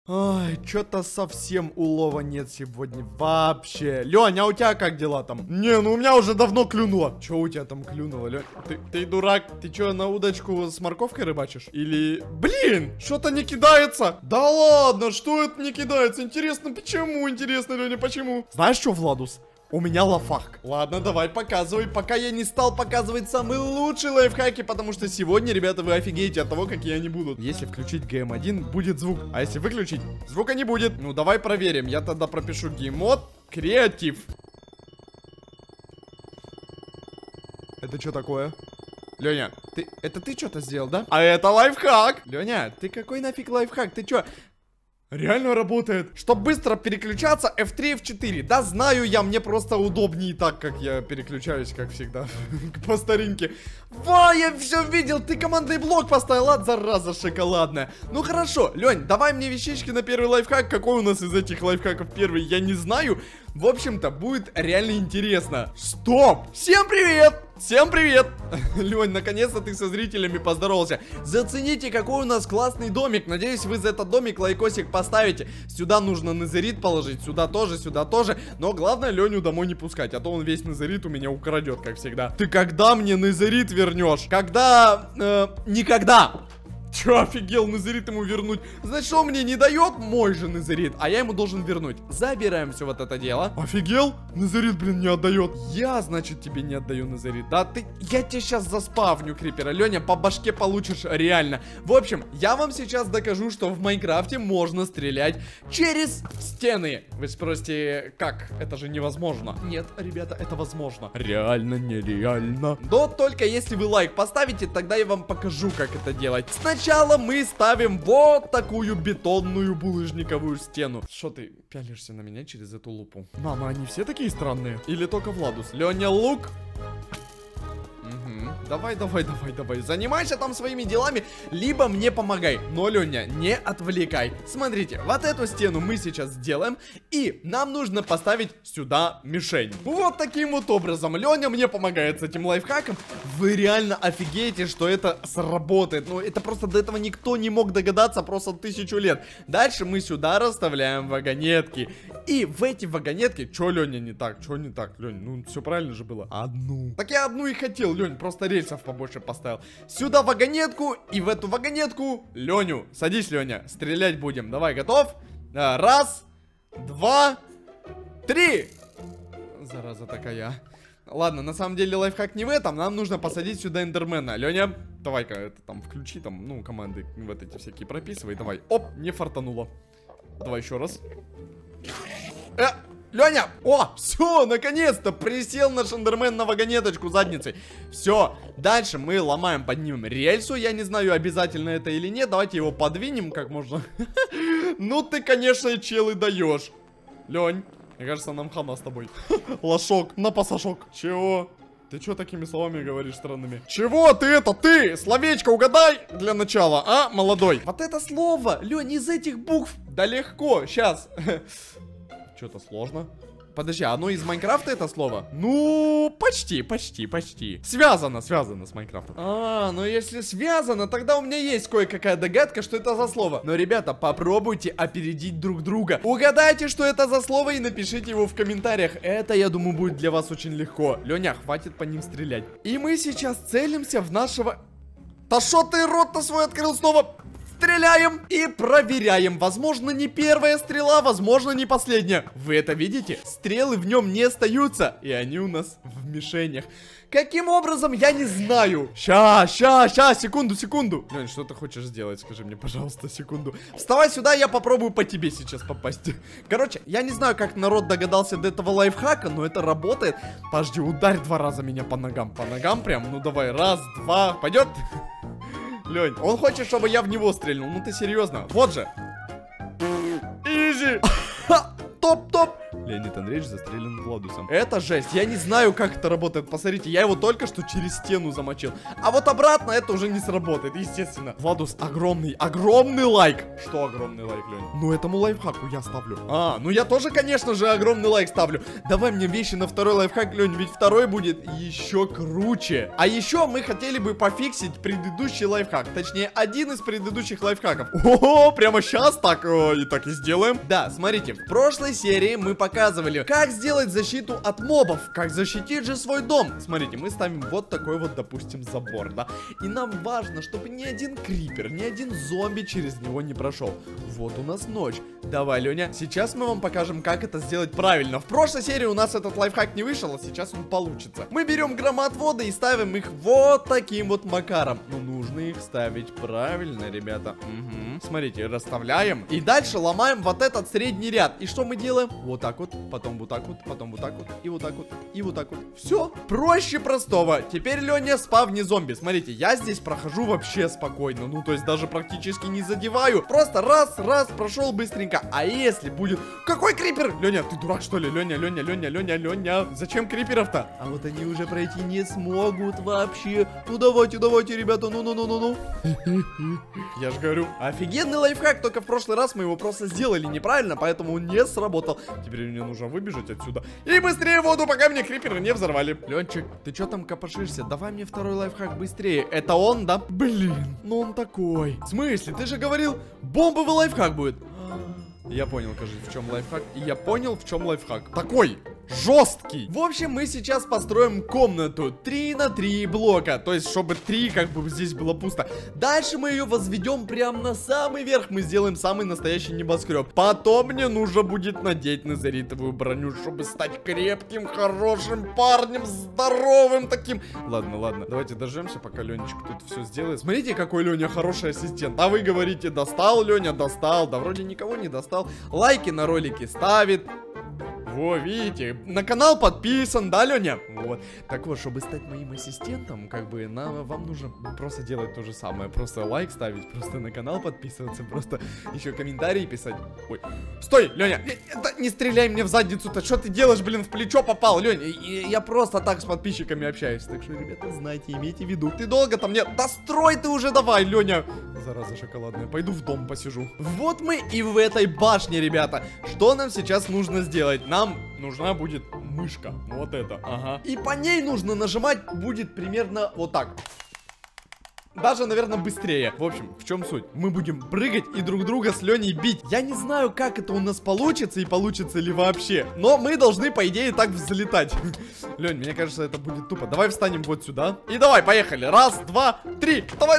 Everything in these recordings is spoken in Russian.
Ай, что-то совсем улова нет сегодня вообще. Лёнь, а у тебя как дела там? Не, ну у меня уже давно клюнуло. Чё у тебя там клюнуло, Лёнь? Ты дурак, ты чё, на удочку с морковкой рыбачишь? Или... Блин, что-то не кидается. Да ладно, что это не кидается? Интересно, почему? Интересно, Лёня, почему? Знаешь что, Владус? У меня лайфхак. Ладно, давай, показывай. Пока я не стал показывать самые лучшие лайфхаки, потому что сегодня, ребята, вы офигеете от того, какие они будут. Если включить ГМ1, будет звук. А если выключить, звука не будет. Ну, давай проверим. Я тогда пропишу гейммод креатив. Это что такое? Лёня, это ты что-то сделал, да? А это лайфхак. Лёня, ты какой нафиг лайфхак? Ты чё? Реально работает. Чтобы быстро переключаться, F3, F4. Да, знаю я, мне просто удобнее так, как я переключаюсь, как всегда. По старинке. Во, я все видел, ты командный блок поставил, от зараза шоколадная. Ну хорошо, Лень, давай мне вещички на первый лайфхак. Какой у нас из этих лайфхаков первый, я не знаю. В общем-то, будет реально интересно. Стоп! Всем привет! Всем привет! Лень, наконец-то ты со зрителями поздоровался. Зацените, какой у нас классный домик. Надеюсь, вы за этот домик лайкосик поставите. Сюда нужно незерит положить, сюда тоже, сюда тоже. Но главное, Леню домой не пускать, а то он весь незерит у меня украдет, как всегда. Ты когда мне незерит вернешь? Когда? Никогда! Че, офигел, незерит ему вернуть? Значит, он мне не дает мой же незерит, а я ему должен вернуть. Забираем все вот это дело. Офигел? Незерит, блин, не отдает. Я, значит, тебе не отдаю незерит. Да ты, я тебе сейчас заспавню крипера. Леня, по башке получишь реально. В общем, я вам сейчас докажу, что в Майнкрафте можно стрелять через стены. Вы спросите, как? Это же невозможно. Нет, ребята, это возможно. Реально нереально. Но только если вы лайк поставите, тогда я вам покажу, как это делать. Сначала мы ставим вот такую бетонную булыжниковую стену. Что ты пялишься на меня через эту лупу? Мама, они все такие странные? Или только Владус? Леня, лук. Давай. Занимайся там своими делами, либо мне помогай. Но, Леня, не отвлекай. Смотрите, вот эту стену мы сейчас сделаем, и нам нужно поставить сюда мишень. Вот таким вот образом. Леня мне помогает с этим лайфхаком. Вы реально офигеете, что это сработает. Ну, это просто до этого никто не мог догадаться просто 1000 лет. Дальше мы сюда расставляем вагонетки. И в эти вагонетки... Чё, Леня, не так? Чё не так, Лень? Ну, все правильно же было. Одну. Так я одну и хотел, Лень, просто рельсов побольше поставил. Сюда вагонетку, и в эту вагонетку Леню. Садись, Леня, стрелять будем. Давай, готов? Раз, два, три. Зараза такая. Ладно, на самом деле лайфхак не в этом. Нам нужно посадить сюда эндермена. Леня, давай-ка это там включи, там, ну, команды вот эти всякие прописывай. Давай. Оп, не фартануло. Давай еще раз. Леня! О, все, наконец-то присел наш эндермен на вагонеточку задницей. Все, дальше мы ломаем, поднимем рельсу. Я не знаю, обязательно это или нет. Давайте его подвинем как можно. Ну ты, конечно, чел и даешь. Лень, мне кажется, нам хана с тобой. Лошок, на пасашок. Чего? Ты чё такими словами говоришь странными? Чего ты это, ты? Словечко угадай для начала, а, молодой? Вот это слово, Лень, из этих букв. Да легко, сейчас. Что-то сложно. Подожди, оно из Майнкрафта это слово? Ну, почти. Связано с Майнкрафтом. Ну если связано, тогда у меня есть кое-какая догадка, что это за слово. Но, ребята, попробуйте опередить друг друга. Угадайте, что это за слово, и напишите его в комментариях. Это, я думаю, будет для вас очень легко. Леня, хватит по ним стрелять. И мы сейчас целимся в нашего... Да шо ты рот-то свой открыл снова? Стреляем и проверяем. Возможно, не первая стрела, возможно, не последняя. Вы это видите? Стрелы в нем не остаются, и они у нас в мишенях. Каким образом, я не знаю. Ща, секунду. Лень, что ты хочешь сделать? Скажи мне, пожалуйста, секунду. Вставай сюда, я попробую по тебе сейчас попасть. Короче, я не знаю, как народ догадался до этого лайфхака, но это работает. Подожди, ударь 2 раза меня по ногам. По ногам прям? Ну давай, раз, два, пойдет? Лень, он хочет, чтобы я в него стрельнул. Ну ты серьезно? Вот же. Изи. Топ. Леонид Андреевич застрелен Владусом. Это жесть. Я не знаю, как это работает. Посмотрите, я его только что через стену замочил. А вот обратно это уже не сработает, естественно. Владус, огромный лайк. Что огромный лайк, Лень? Ну, этому лайфхаку я ставлю. Ну я тоже, конечно же, огромный лайк ставлю. Давай мне вещи на второй лайфхак, Лень, ведь второй будет еще круче. А еще мы хотели бы пофиксить предыдущий лайфхак. Точнее, один из предыдущих лайфхаков. Ого, прямо сейчас так и сделаем. Да, смотрите, в прошлой серии мы показывали, как сделать защиту от мобов, как защитить же свой дом. Смотрите, мы ставим вот такой вот, допустим, забор, да. И нам важно, чтобы ни один крипер, ни один зомби через него не прошел. Вот у нас ночь. Давай, Леня, сейчас мы вам покажем, как это сделать правильно. В прошлой серии у нас этот лайфхак не вышел, а сейчас он получится. Мы берем громоотводы и ставим их вот таким вот макаром. Но нужно их ставить правильно, ребята. Угу. Смотрите, расставляем. И дальше ломаем вот этот средний ряд. И что мы делаем? Вот так вот, потом вот так вот, потом вот так вот, и вот так вот, и вот так вот. Все, проще простого. Теперь, Леня, спавни зомби. Смотрите, я здесь прохожу вообще спокойно. Ну, то есть даже практически не задеваю. Просто раз, прошел быстренько. А если будет... Какой крипер? Леня, ты дурак, что ли? Леня. Зачем криперов-то? А вот они уже пройти не смогут вообще. Ну, давайте, ребята, ну. Я же говорю, офигенный лайфхак, только в прошлый раз мы его просто сделали неправильно, поэтому он не сработал. Теперь мне нужно выбежать отсюда и быстрее в воду, пока мне криперы не взорвали. Ленчик, ты что там копошишься? Давай мне второй лайфхак быстрее. Это он, да? Блин, ну он такой. В смысле? Ты же говорил, бомбовый лайфхак будет. Я понял, кажется, в чем лайфхак. И я понял, в чем лайфхак. Такой жесткий. В общем, мы сейчас построим комнату 3 на 3 блока. То есть, чтобы 3 как бы здесь было пусто. Дальше мы ее возведем прямо на самый верх. Мы сделаем самый настоящий небоскреб. Потом мне нужно будет надеть незаритовую броню, чтобы стать крепким, хорошим парнем, здоровым таким. Ладно, давайте дождемся, пока Ленечка тут все сделает. Смотрите, какой Леня хороший ассистент. А вы говорите, достал, Леня, достал. Да вроде никого не достал. Лайки на ролики ставит. Во, видите, на канал подписан, да, Леня? Вот. Так вот, чтобы стать моим ассистентом, как бы, вам нужно просто делать то же самое. Просто лайк ставить, просто на канал подписываться, просто еще комментарии писать. Ой, стой, Леня, не стреляй мне в задницу-то, что ты делаешь, блин, в плечо попал, Леня? Я просто так с подписчиками общаюсь. Так что, ребята, знайте, имейте в виду. Ты долго-то мне... Да строй ты уже давай, Леня. Зараза шоколадная, пойду в дом посижу. Вот мы и в этой башне, ребята. Что нам сейчас нужно сделать? Нам нужна будет мышка. Вот это, ага. И по ней нужно нажимать будет примерно вот так. Даже, наверное, быстрее. В общем, в чем суть? Мы будем прыгать и друг друга с Леней бить. Я не знаю, как это у нас получится и получится ли вообще. Но мы должны, по идее, так взлетать. Лень, мне кажется, это будет тупо. Давай встанем вот сюда. И давай, поехали. Раз, два, три. Давай,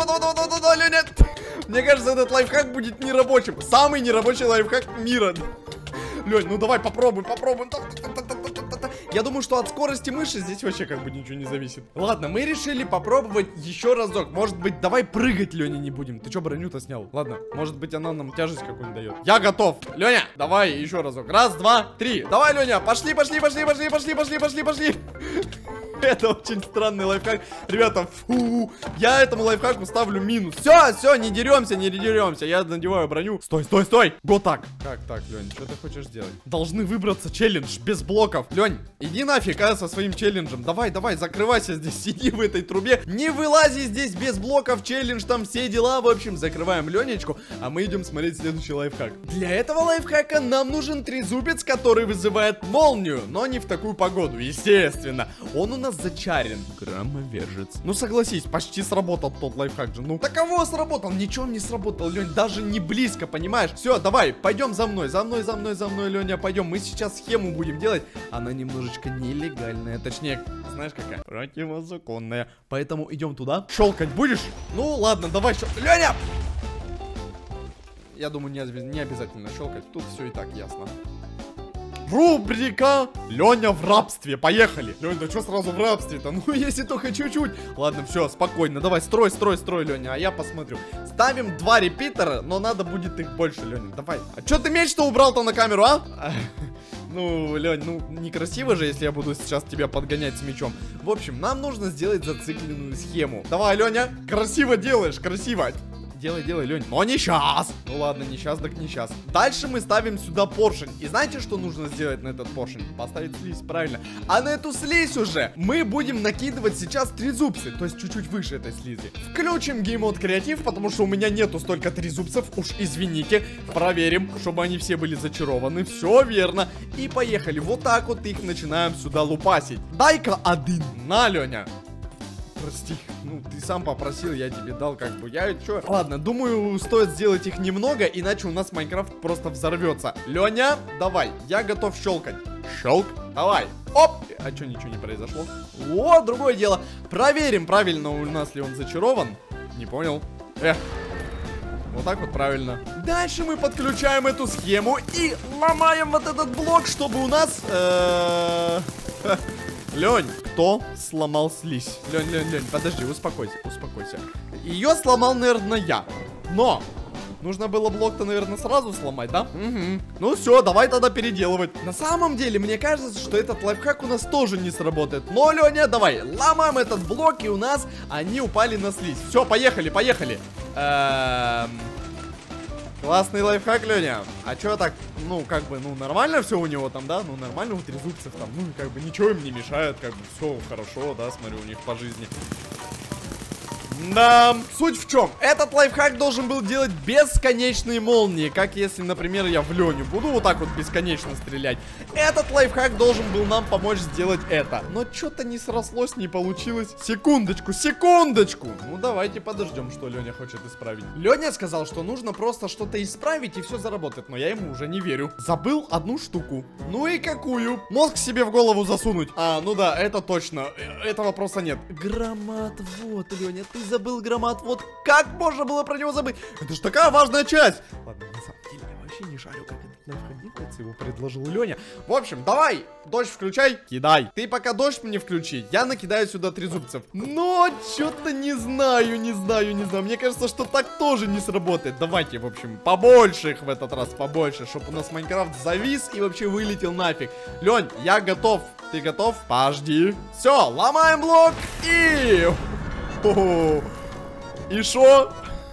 Леня. Мне кажется, этот лайфхак будет нерабочим. Самый нерабочий лайфхак мира. Лень, ну давай попробуем. Я думаю, что от скорости мыши здесь вообще как бы ничего не зависит. Ладно, мы решили попробовать еще разок. Может быть, давай прыгать, Леня, не будем. Ты что, броню-то снял? Ладно, может быть, она нам тяжесть какую-нибудь дает. Я готов. Леня, давай еще разок. Раз, два, три. Давай, Леня, пошли. Это очень странный лайфхак. Ребята, фу. Я этому лайфхаку ставлю минус. Все, не деремся. Я надеваю броню. Стой. Го так. Как так, Лень, что ты хочешь сделать? Должны выбраться челлендж без блоков. Лень, иди нафиг, со своим челленджем. Давай, закрывайся здесь, сиди в этой трубе. Не вылази здесь без блоков, челлендж, там все дела. В общем, закрываем Ленечку, а мы идем смотреть следующий лайфхак. Для этого лайфхака нам нужен трезубец, который вызывает молнию, но не в такую погоду, естественно. Он у нас зачарен. Громовержец. Ну согласись, почти сработал тот лайфхак же. Ну, таково сработал, ничего не сработал, Лень, даже не близко, понимаешь? Все, давай, пойдем за мной, Леня, пойдем. Мы сейчас схему будем делать. Она немножечко нелегальная, точнее, знаешь какая? Противозаконная. Поэтому идем туда. Щелкать будешь? Ну ладно, давай, Леня! Я думаю, не обязательно щелкать. Тут все и так ясно. Рубрика Леня в рабстве. Поехали. Лень, да что сразу в рабстве-то? Ну, если только чуть-чуть. Ладно, все, спокойно. Давай, строй, Леня, а я посмотрю. Ставим 2 репитера, но надо будет их больше, Леня. Давай. А что ты меч-то убрал-то на камеру, а? Ну, Лень, ну, некрасиво же, если я буду сейчас тебя подгонять с мечом. В общем, нам нужно сделать зацикленную схему. Давай, Леня, красиво делаешь, красиво. Делай, Лень. Но не сейчас. Ну ладно, не сейчас, так не сейчас. Дальше мы ставим сюда поршень. И знаете, что нужно сделать на этот поршень? Поставить слизь, правильно. А на эту слизь уже мы будем накидывать сейчас трезубцы. То есть чуть-чуть выше этой слизи. Включим геймод креатив, потому что у меня нету столько трезубцев. Уж извините. Проверим, чтобы они все были зачарованы. Все верно. И поехали. Вот так вот их начинаем сюда лупасить. Дай-ка один. На, Леня. Прости, ну ты сам попросил, я тебе дал, как бы, я чё? Ладно, думаю, стоит сделать их немного, иначе у нас Майнкрафт просто взорвется. Леня, давай, я готов щелкать. Щелк, давай. Оп! А чё, ничего не произошло? О, другое дело. Проверим, правильно у нас ли он зачарован. Не понял. Вот так вот правильно. Дальше мы подключаем эту схему и ломаем вот этот блок, чтобы у нас... Лень, кто сломал слизь? Лень, подожди, успокойся. Ее сломал, наверное, я. Но нужно было блок-то, наверное, сразу сломать, да? Угу. Ну все, давай тогда переделывать. На самом деле, мне кажется, что этот лайфхак у нас тоже не сработает. Но, Леня, давай, ломаем этот блок, и у нас они упали на слизь. Все, поехали. Классный лайфхак, Леня. А чё так, ну, как бы, ну, нормально все у него там, да? Ну, нормально у трезубцев там, ну, как бы, ничего им не мешает, как бы, все хорошо, да, смотрю, у них по жизни. Да, суть в чем? Этот лайфхак должен был делать бесконечные молнии. Как если, например, я в Леню буду вот так вот бесконечно стрелять. Этот лайфхак должен был нам помочь сделать это. Но что-то не срослось, не получилось. Секундочку. Ну давайте подождем, что Леня хочет исправить. Леня сказал, что нужно просто что-то исправить и все заработает. Но я ему уже не верю. Забыл одну штуку. Ну и какую? Мозг себе в голову засунуть. А, ну да, это точно. Этого вопроса нет. Громоотвод, Леня, ты забыл громоотвод. Как можно было про него забыть? Это ж такая важная часть. Ладно, на самом деле я вообще не шарю, как этот лайфхак делается. Его предложил Леня. В общем, давай, дождь включай, кидай. Ты пока дождь мне включи, я накидаю сюда трезубцев. Но что-то не знаю. Мне кажется, что так тоже не сработает. Давайте, в общем, побольше их в этот раз, побольше, чтобы у нас Майнкрафт завис и вообще вылетел нафиг. Лень, я готов. Ты готов? Подожди. Все, ломаем блок и... О-о-о. И шо?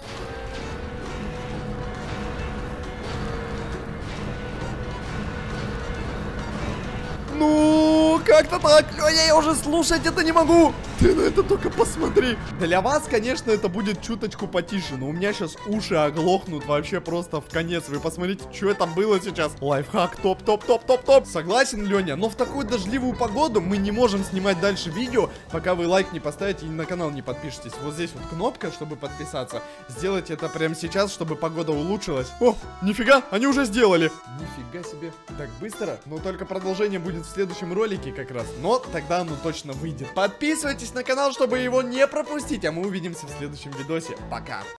Ну, как-то так. Леня, я уже слушать это не могу. Ты на это только посмотри. Для вас, конечно, это будет чуточку потише, но у меня сейчас уши оглохнут вообще просто в конец. Вы посмотрите, что это было сейчас. Лайфхак топ. Согласен, Леня, но в такую дождливую погоду мы не можем снимать дальше видео, пока вы лайк не поставите и на канал не подпишетесь. Вот здесь вот кнопка, чтобы подписаться. Сделайте это прямо сейчас, чтобы погода улучшилась. О, нифига, они уже сделали. Нифига себе. Так быстро, но только продолжение будет в следующем ролике как раз. Но тогда оно точно выйдет. Подписывайтесь на канал, чтобы его не пропустить, а мы увидимся в следующем видосе. Пока!